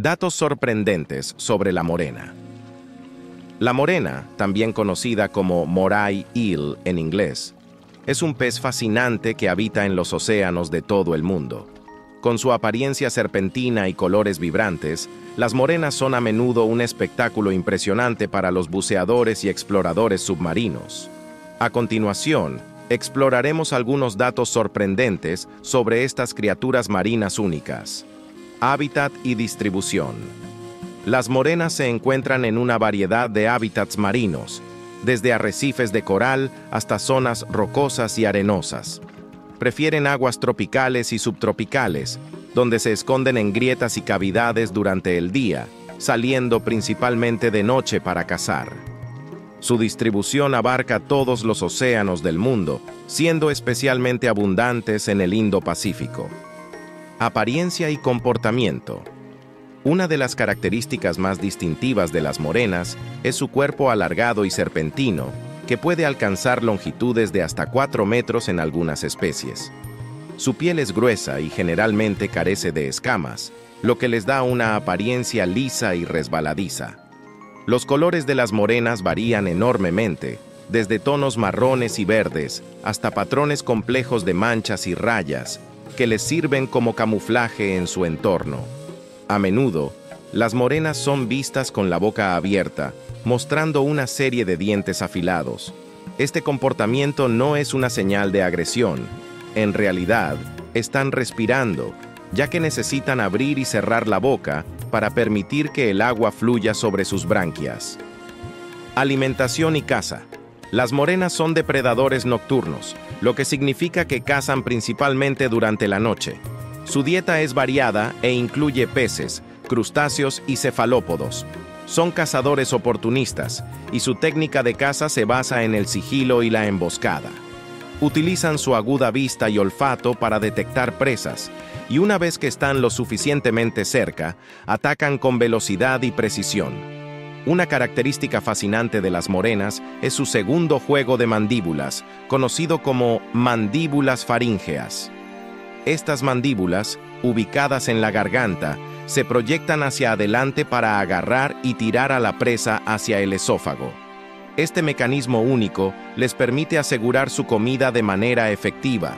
Datos sorprendentes sobre la morena. La morena, también conocida como moray eel en inglés, es un pez fascinante que habita en los océanos de todo el mundo. Con su apariencia serpentina y colores vibrantes, las morenas son a menudo un espectáculo impresionante para los buceadores y exploradores submarinos. A continuación, exploraremos algunos datos sorprendentes sobre estas criaturas marinas únicas. Hábitat y distribución. Las morenas se encuentran en una variedad de hábitats marinos, desde arrecifes de coral hasta zonas rocosas y arenosas. Prefieren aguas tropicales y subtropicales, donde se esconden en grietas y cavidades durante el día, saliendo principalmente de noche para cazar. Su distribución abarca todos los océanos del mundo, siendo especialmente abundantes en el Indo-Pacífico. Apariencia y comportamiento. Una de las características más distintivas de las morenas es su cuerpo alargado y serpentino, que puede alcanzar longitudes de hasta 4 metros en algunas especies. Su piel es gruesa y generalmente carece de escamas, lo que les da una apariencia lisa y resbaladiza. Los colores de las morenas varían enormemente, desde tonos marrones y verdes hasta patrones complejos de manchas y rayas, que les sirven como camuflaje en su entorno. A menudo, las morenas son vistas con la boca abierta, mostrando una serie de dientes afilados. Este comportamiento no es una señal de agresión. En realidad, están respirando, ya que necesitan abrir y cerrar la boca para permitir que el agua fluya sobre sus branquias. Alimentación y caza. Las morenas son depredadores nocturnos, lo que significa que cazan principalmente durante la noche. Su dieta es variada e incluye peces, crustáceos y cefalópodos. Son cazadores oportunistas, y su técnica de caza se basa en el sigilo y la emboscada. Utilizan su aguda vista y olfato para detectar presas, y una vez que están lo suficientemente cerca, atacan con velocidad y precisión. Una característica fascinante de las morenas es su segundo juego de mandíbulas, conocido como mandíbulas faríngeas. Estas mandíbulas, ubicadas en la garganta, se proyectan hacia adelante para agarrar y tirar a la presa hacia el esófago. Este mecanismo único les permite asegurar su comida de manera efectiva.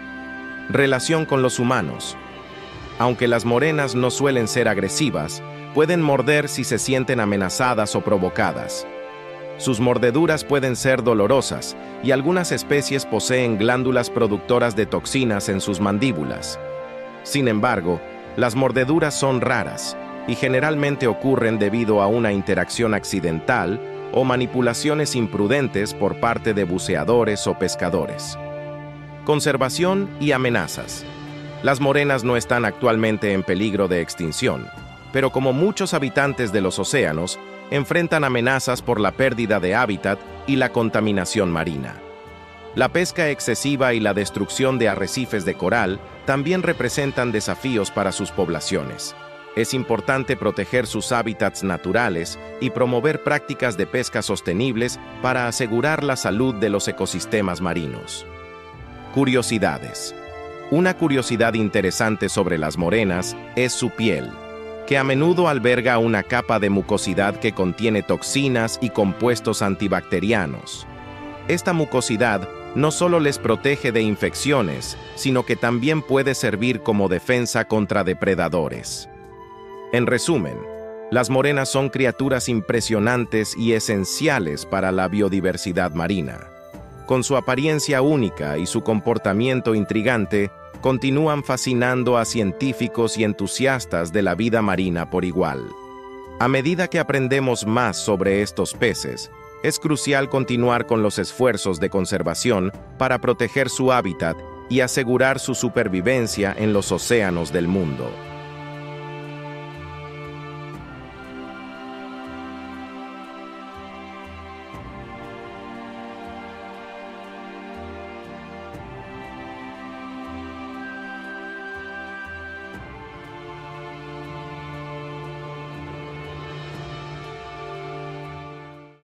Relación con los humanos. Aunque las morenas no suelen ser agresivas, pueden morder si se sienten amenazadas o provocadas. Sus mordeduras pueden ser dolorosas y algunas especies poseen glándulas productoras de toxinas en sus mandíbulas. Sin embargo, las mordeduras son raras y generalmente ocurren debido a una interacción accidental o manipulaciones imprudentes por parte de buceadores o pescadores. Conservación y amenazas. Las morenas no están actualmente en peligro de extinción, pero como muchos habitantes de los océanos, enfrentan amenazas por la pérdida de hábitat y la contaminación marina. La pesca excesiva y la destrucción de arrecifes de coral también representan desafíos para sus poblaciones. Es importante proteger sus hábitats naturales y promover prácticas de pesca sostenibles para asegurar la salud de los ecosistemas marinos. Curiosidades. Una curiosidad interesante sobre las morenas es su piel, que a menudo alberga una capa de mucosidad que contiene toxinas y compuestos antibacterianos. Esta mucosidad no solo les protege de infecciones, sino que también puede servir como defensa contra depredadores. En resumen, las morenas son criaturas impresionantes y esenciales para la biodiversidad marina. Con su apariencia única y su comportamiento intrigante, continúan fascinando a científicos y entusiastas de la vida marina por igual. A medida que aprendemos más sobre estos peces, es crucial continuar con los esfuerzos de conservación para proteger su hábitat y asegurar su supervivencia en los océanos del mundo.